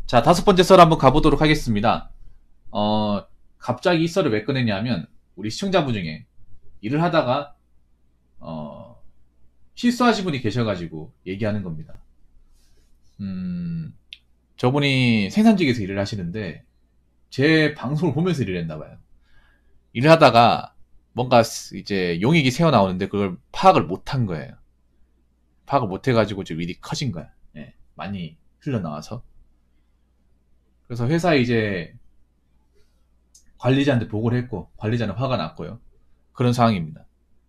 자, 다섯 번째 썰 한번 가보도록 하겠습니다. 갑자기 이 썰을 왜 꺼냈냐면, 우리 시청자분 중에 일을 하다가, 실수하신 분이 계셔가지고 얘기하는 겁니다. 저분이 생산직에서 일을 하시는데, 제 방송을 보면서 일을 했나봐요. 일을 하다가, 뭔가 이제 용익이 새어나오는데, 그걸 파악을 못한 거예요. 파악을 못해가지고 좀 일이 커진 거야. 예, 많이 흘러나와서. 그래서 회사에 이제 관리자한테 보고를 했고, 관리자는 화가 났고요. 그런 상황입니다.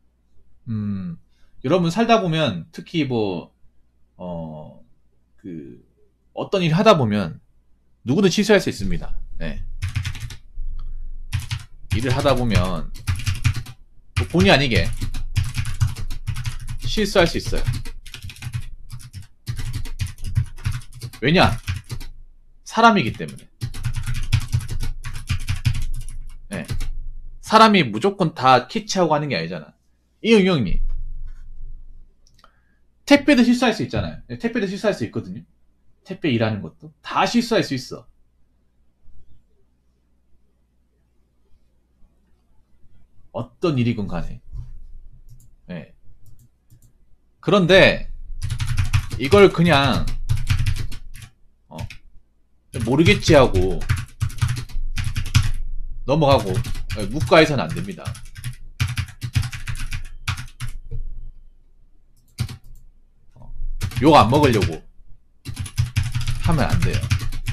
여러분 살다 보면, 특히 뭐, 어떤 일 하다 보면, 누구든 실수할 수 있습니다. 네. 일을 하다 보면, 본의 아니게 실수할 수 있어요. 왜냐? 사람이기 때문에. 네. 사람이 무조건 다 캐치하고 하는 게 아니잖아. 이응영님. 택배도 실수할 수 있잖아요. 택배도 실수할 수 있거든요. 택배 일하는 것도. 다 실수할 수 있어. 어떤 일이건 간에. 네. 그런데, 이걸 그냥, 모르겠지 하고, 넘어가고, 묵과해서는 안 됩니다. 욕 안 먹으려고 하면 안 돼요.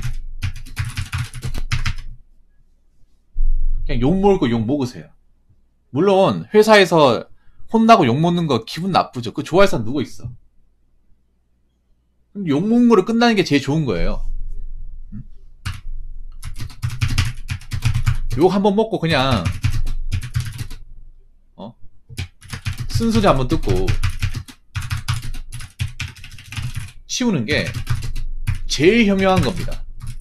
그냥 욕 먹을 욕 먹으세요. 물론 회사에서 혼나고 욕 먹는 거 기분 나쁘죠. 그거 좋아할 사람 누구 있어? 욕 먹는 거로 끝나는 게 제일 좋은 거예요. 욕 한번 먹고 그냥 쓴소리 한번 듣고 치우는 게 제일 현명한 겁니다.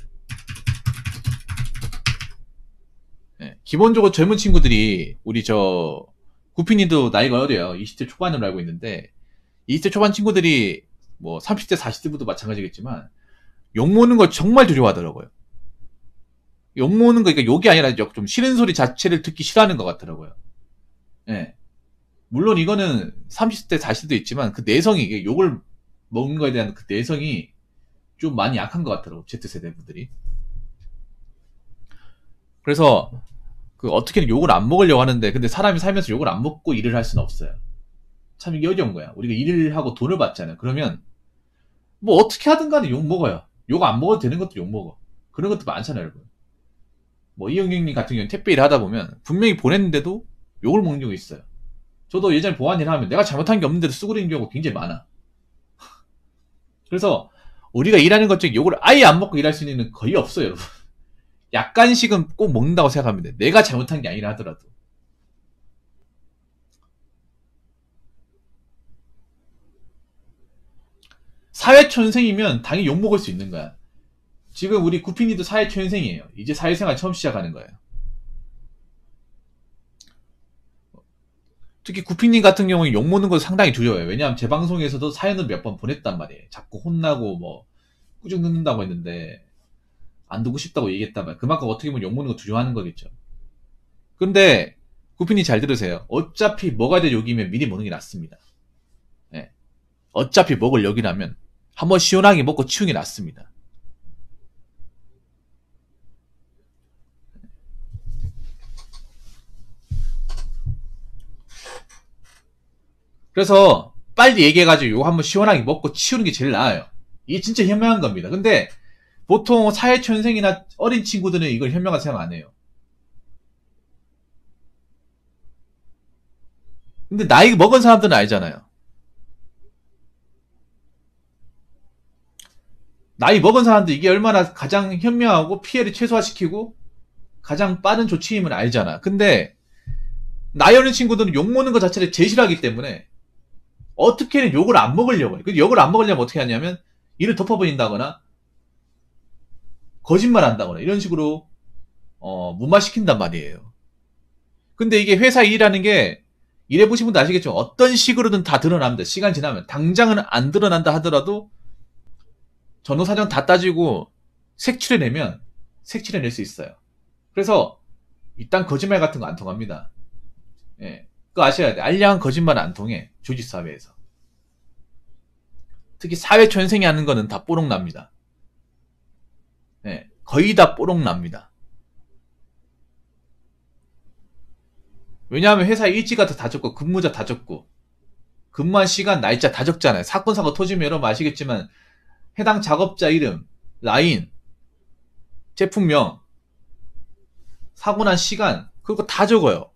네, 기본적으로 젊은 친구들이 우리 구피님도 나이가 어려요. 20대 초반으로 알고 있는데 20대 초반 친구들이 뭐 30대 40대부터 마찬가지겠지만 욕 먹는 거 정말 두려워하더라고요. 욕 먹는 거, 그러니까 욕이 아니라 좀 싫은 소리 자체를 듣기 싫어하는 것 같더라고요. 예. 네. 물론 이거는 30대 40대도 있지만 그 내성이, 이게 욕을 먹는 거에 대한 그 내성이 좀 많이 약한 것 같더라고요. Z세대 분들이. 그래서 어떻게든 욕을 안 먹으려고 하는데, 근데 사람이 살면서 욕을 안 먹고 일을 할 수는 없어요. 참 이게 어려운 거야. 우리가 일을 하고 돈을 받잖아요. 그러면 뭐 어떻게 하든 간에 욕 먹어요. 욕 안 먹어도 되는 것도 욕 먹어. 그런 것도 많잖아요, 여러분. 뭐 이영경님 같은 경우는 택배 일을 하다 보면 분명히 보냈는데도 욕을 먹는 경우가 있어요. 저도 예전에 보안 일을 하면 내가 잘못한 게 없는데도 쓰고 있는 경우가 굉장히 많아. 그래서 우리가 일하는 것 중에 욕을 아예 안 먹고 일할 수 있는 일은 거의 없어요, 여러분. 약간씩은 꼭 먹는다고 생각합니다. 내가 잘못한 게 아니라 하더라도. 사회초년생이면 당연히 욕 먹을 수 있는 거야. 지금 우리 구피니도 사회초년생이에요. 이제 사회생활 처음 시작하는 거예요. 특히 구피님 같은 경우는 욕 먹는 거 상당히 두려워요. 왜냐하면 제 방송에서도 사연을 몇 번 보냈단 말이에요. 자꾸 혼나고 뭐 꾸중 듣는다고 했는데 안 두고 싶다고 얘기했단 말이에요. 그만큼 어떻게 보면 욕 먹는 거 두려워하는 거겠죠. 근데 구피님 잘 들으세요. 어차피 먹어야 될 욕이면 미리 먹는 게 낫습니다. 네. 어차피 먹을 욕이라면 한번 시원하게 먹고 치우는 게 낫습니다. 그래서 빨리 얘기해가지고 이거 한번 시원하게 먹고 치우는 게 제일 나아요. 이게 진짜 현명한 겁니다. 근데 보통 사회초년생이나 어린 친구들은 이걸 현명하게 생각 안 해요. 근데 나이 먹은 사람들은 알잖아요. 나이 먹은 사람들 이게 얼마나 가장 현명하고 피해를 최소화시키고 가장 빠른 조치임을 알잖아. 근데 나이 어린 친구들은 욕 먹는 것 자체를 제일 싫어하기 때문에 어떻게든 욕을 안 먹으려고 해요. 욕을 안 먹으려면 어떻게 하냐면 이를 덮어버린다거나 거짓말 한다거나 이런 식으로 무마시킨단 말이에요. 근데 이게 회사 일이라는 게 일해보신 분도 아시겠지만 어떤 식으로든 다 드러납니다. 시간 지나면. 당장은 안 드러난다 하더라도 전후사정 다 따지고 색칠해내면 색칠해낼 수 있어요. 그래서 이딴 거짓말 같은 거 안 통합니다. 예. 그거 아셔야 돼. 알량한 거짓말은 안 통해. 조직 사회에서. 특히 사회 초년생이 하는 거는 다 뽀록 납니다. 예. 거의 다 뽀록 납니다. 왜냐하면 회사에 일지가 다 적고 근무자 다 적고 근무한 시간 날짜 다 적잖아요. 사건 사고 터지면 여러분 아시겠지만 해당 작업자 이름, 라인, 제품명, 사고 난 시간 그거 다 적어요.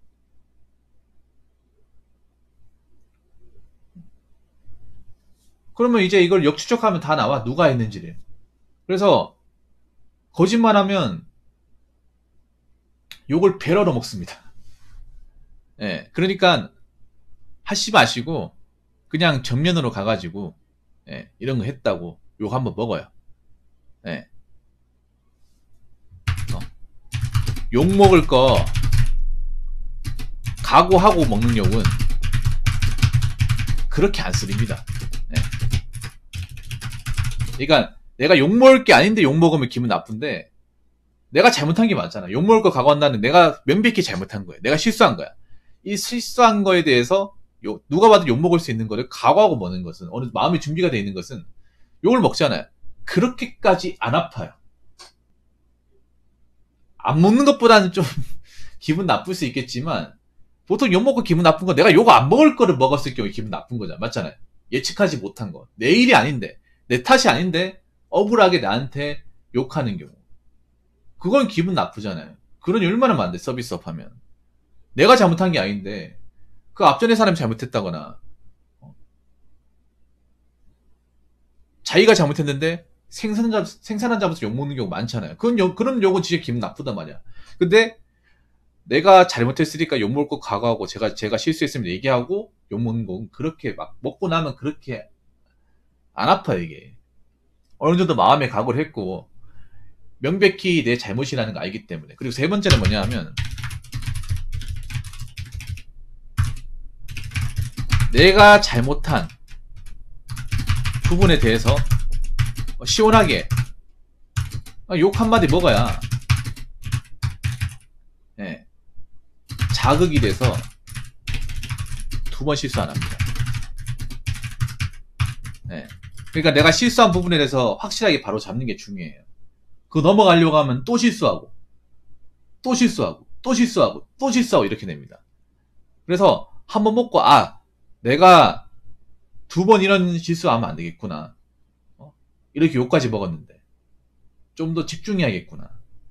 그러면 이제 이걸 역추적하면 다 나와. 누가 했는지를. 그래서 거짓말하면 욕을 배러로 먹습니다. 예, 그러니까 하시 마시고 그냥 전면으로 가가지고 예, 이런 거 했다고 욕 한번 먹어요. 예. 욕 먹을 거 각오하고 먹는 욕은 그렇게 안 쓰립니다. 예. 그러니까 내가 욕 먹을 게 아닌데 욕 먹으면 기분 나쁜데 내가 잘못한 게 맞잖아. 욕 먹을 거 각오한다는 내가 명백히 잘못한 거야. 내가 실수한 거야. 이 실수한 거에 대해서 누가 봐도 욕 먹을 수 있는 거를 각오하고 먹는 것은 어느 마음의 준비가 되어 있는 것은 욕을 먹잖아요. 그렇게까지 안 아파요. 안 먹는 것보다는 좀 기분 나쁠 수 있겠지만 보통 욕 먹고 기분 나쁜 건 내가 욕 안 먹을 거를 먹었을 경우에 기분 나쁜 거잖아. 맞잖아요. 예측하지 못한 거. 내 일이 아닌데 내 탓이 아닌데 억울하게 나한테 욕하는 경우. 그건 기분 나쁘잖아요. 그런 일 얼마나 많은데 서비스업 하면. 내가 잘못한 게 아닌데 그 앞전에 사람이 잘못했다거나 자기가 잘못했는데 생산한 잡아서 욕먹는 경우 많잖아요. 그런 욕은 진짜 기분 나쁘단 말이야. 근데 내가 잘못했으니까 욕먹을 거 각오하고 제가 실수했으면 얘기하고 욕먹는 건 그렇게 막 먹고 나면 그렇게 안 아파요 이게. 어느 정도 마음에 각오를 했고 명백히 내 잘못이라는 거 알기 때문에. 그리고 세 번째는 뭐냐 하면 내가 잘못한 부분에 대해서 시원하게 욕 한마디 먹어야 예, 자극이 돼서 두 번 실수 안 합니다. 예, 그러니까 내가 실수한 부분에 대해서 확실하게 바로 잡는 게 중요해요. 그거 넘어가려고 하면 또 실수하고 또 실수하고 또 실수하고 또 실수하고 이렇게 됩니다. 그래서 한번 먹고 내가 두 번 이런 실수하면 안 되겠구나. 이렇게 욕까지 먹었는데 좀 더 집중해야겠구나.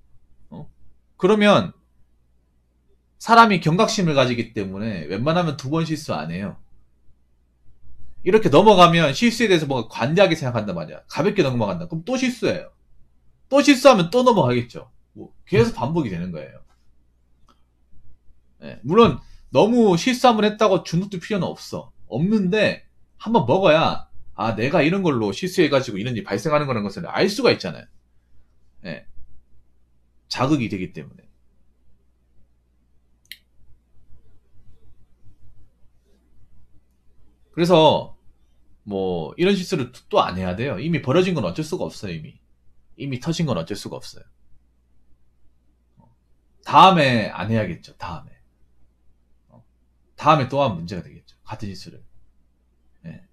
그러면 사람이 경각심을 가지기 때문에 웬만하면 두 번 실수 안 해요. 이렇게 넘어가면 실수에 대해서 뭔가 관대하게 생각한단 말이야. 가볍게 넘어간다. 그럼 또 실수해요. 또 실수하면 또 넘어가겠죠. 계속 반복이 되는 거예요. 네, 물론 너무 실수 한번 했다고 주눅들 필요는 없는데 한번 먹어야 내가 이런 걸로 실수해가지고 이런 일이 발생하는 거라는 것을 알 수가 있잖아요. 네, 자극이 되기 때문에. 그래서 뭐 이런 실수를 또 안 해야 돼요. 이미 벌어진 건 어쩔 수가 없어요. 이미 터진 건 어쩔 수가 없어요. 다음에 안 해야겠죠. 다음에 또 하면 문제가 되겠죠. 같은 실수를. 네.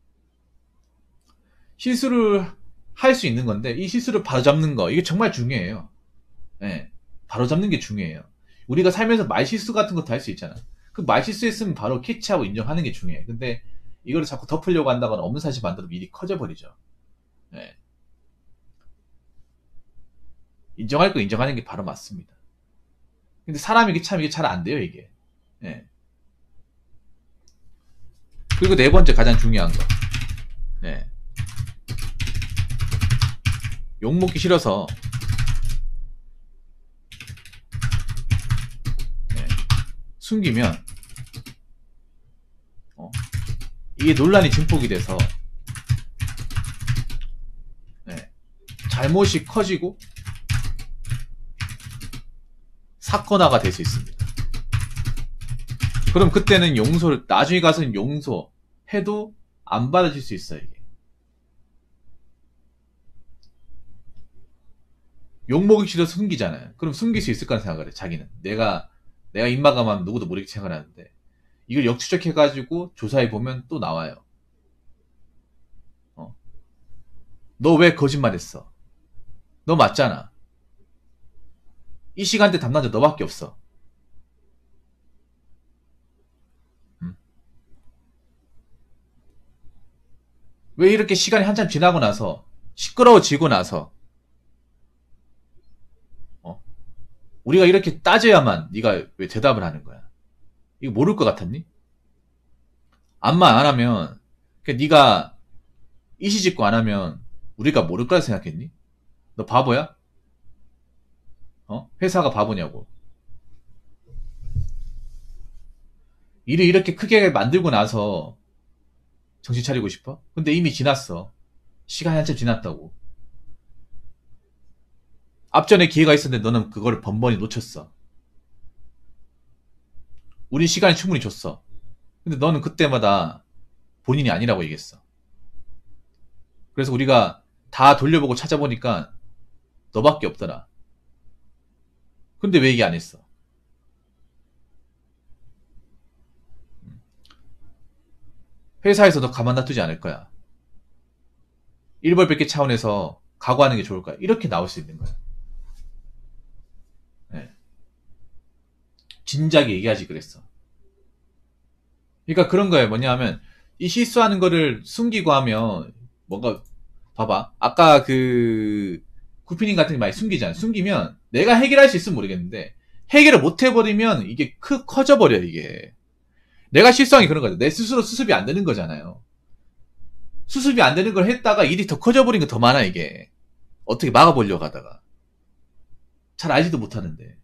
실수를 할 수 있는 건데 이 실수를 바로잡는 거 이게 정말 중요해요. 네. 바로잡는 게 중요해요. 우리가 살면서 말실수 같은 것도 할 수 있잖아. 그 말실수했으면 바로 캐치하고 인정하는 게 중요해. 근데 이거를 자꾸 덮으려고 한다거나 없는 사실 만들어 미리 커져버리죠. 네. 인정할 거 인정하는 게 바로 맞습니다. 근데 사람이 이게 잘 안 돼요, 이게. 네. 그리고 네 번째 가장 중요한 거. 네. 욕먹기 싫어서 네. 숨기면 이게 논란이 증폭이 돼서 네. 잘못이 커지고 사건화가 될 수 있습니다. 그럼 그때는 나중에 가서는 용서해도 안 받아줄 수 있어요, 이게. 욕먹기 싫어서 숨기잖아요. 그럼 숨길 수 있을 거라 생각을 해, 자기는. 내가 입마감하면 누구도 모르게 생각하는데, 이걸 역추적해가지고 조사해보면 또 나와요. 너 왜 거짓말했어? 너 맞잖아. 이 시간대 담당자 너밖에 없어. 왜 이렇게 시간이 한참 지나고 나서, 시끄러워지고 나서, 어? 우리가 이렇게 따져야만 네가 왜 대답을 하는 거야? 이거 모를 것 같았니? 암만 안 하면, 그러니까 네가 이시직고 안 하면 우리가 모를 거라 생각했니? 너 바보야? 회사가 바보냐고. 일을 이렇게 크게 만들고 나서 정신 차리고 싶어? 근데 이미 지났어. 시간이 한참 지났다고. 앞전에 기회가 있었는데 너는 그걸 번번이 놓쳤어. 우린 시간이 충분히 줬어. 근데 너는 그때마다 본인이 아니라고 얘기했어. 그래서 우리가 다 돌려보고 찾아보니까 너밖에 없더라. 근데 왜 얘기 안 했어? 회사에서 너 가만 놔두지 않을 거야. 일벌백계 차원에서 각오하는 게 좋을 거야. 이렇게 나올 수 있는 거야. 네. 진작에 얘기하지 그랬어. 그러니까 그런 거예요. 뭐냐 하면 이 실수하는 거를 숨기고 하면 뭔가 봐봐. 아까 그 구피님 같은 게 많이 숨기잖아. 숨기면 내가 해결할 수 있으면 모르겠는데 해결을 못 해버리면 이게 커져버려 이게. 내가 실수한 게 그런 거죠. 내 스스로 수습이 안 되는 거잖아요. 수습이 안 되는 걸 했다가 일이 더 커져버린 거 더 많아 이게. 어떻게 막아보려고 하다가. 잘 알지도 못하는데.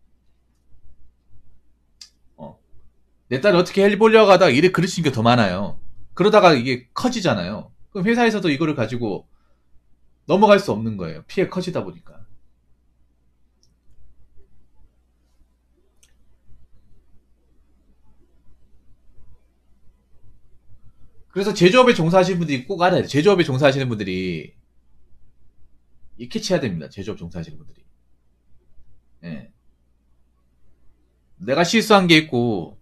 내 딸을 어떻게 해보려고 하다가 일을 그르치는 게 더 많아요. 그러다가 이게 커지잖아요. 그럼 회사에서도 이거를 가지고 넘어갈 수 없는 거예요. 피해 커지다 보니까. 그래서 제조업에 종사하시는 분들이 꼭 알아야 돼요. 제조업에 종사하시는 분들이 이 캐치해야 됩니다. 제조업 종사하시는 분들이. 예. 내가 실수한 게 있고,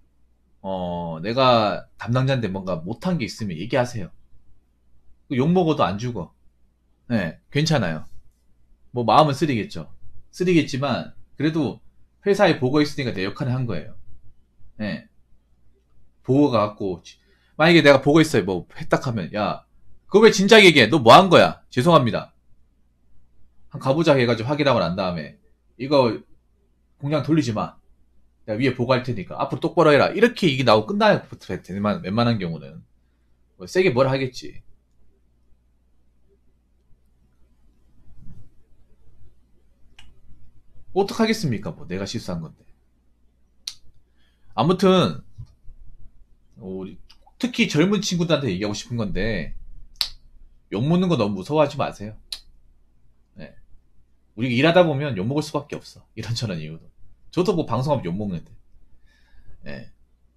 내가 담당자인데 뭔가 못한 게 있으면 얘기하세요. 욕먹어도 안 죽어. 네, 괜찮아요. 뭐 마음은 쓰리겠죠. 쓰리겠지만 그래도 회사에 보고 있으니까 내 역할을 한 거예요. 네, 보고가 갖고 만약에 내가 보고 있어요. 뭐 했딱 하면 야 그거 왜 진작 얘기해? 너 뭐 한 거야? 죄송합니다. 한 가보자 해가지고 확인하고 난 다음에 이거 공장 돌리지 마. 내가 위에 보고할 테니까 앞으로 똑바로 해라. 이렇게 얘기 나오고 끝나요. 웬만한 경우는 뭐 세게 뭘 하겠지. 어떡하겠습니까? 뭐 내가 실수한 건데. 아무튼 우리 특히 젊은 친구들한테 얘기하고 싶은 건데 욕먹는 거 너무 무서워하지 마세요. 네. 우리가 일하다 보면 욕먹을 수밖에 없어. 이런저런 이유도. 저도 뭐 방송하면 욕먹는데. 네.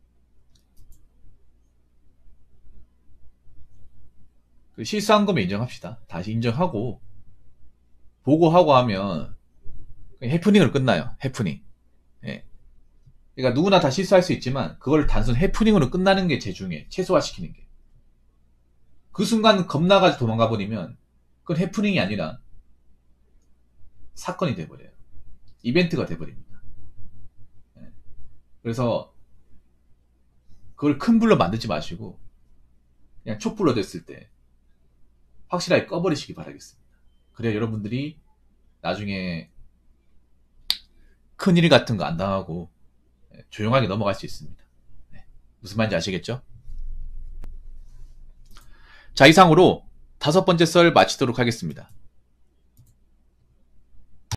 그 실수한 거면 인정합시다. 다시 인정하고 보고하고 하면 해프닝으로 끝나요. 해프닝. 네. 그러니까 누구나 다 실수할 수 있지만 그걸 단순 해프닝으로 끝나는 게 제일 중요해. 최소화시키는 게. 그 순간 겁나가지고 도망가 버리면 그건 해프닝이 아니라 사건이 돼버려요. 이벤트가 돼버립니다. 네. 그래서 그걸 큰 불로 만들지 마시고 그냥 촛불로 됐을 때 확실하게 꺼버리시기 바라겠습니다. 그래야 여러분들이 나중에 큰일 같은 거 안 당하고 조용하게 넘어갈 수 있습니다. 네. 무슨 말인지 아시겠죠? 자, 이상으로 5번째 썰 마치도록 하겠습니다.